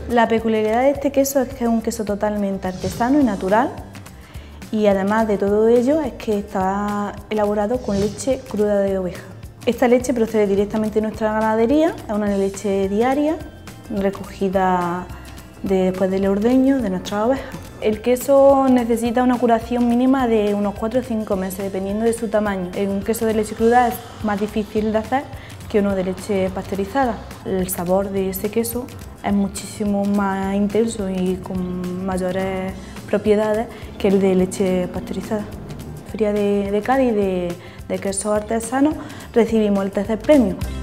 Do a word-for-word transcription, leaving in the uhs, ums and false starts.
La peculiaridad de este queso es que es un queso totalmente artesano y natural, y además de todo ello es que está elaborado con leche cruda de oveja. Esta leche procede directamente de nuestra ganadería, es una leche diaria recogida de, después del ordeño de nuestras ovejas. El queso necesita una curación mínima de unos cuatro o cinco meses, dependiendo de su tamaño. Un queso de leche cruda es más difícil de hacer que uno de leche pasteurizada. El sabor de ese queso es muchísimo más intenso y con mayores propiedades que el de leche pasteurizada. En la Feria de, de Cádiz de, de quesos artesanos recibimos el tercer premio.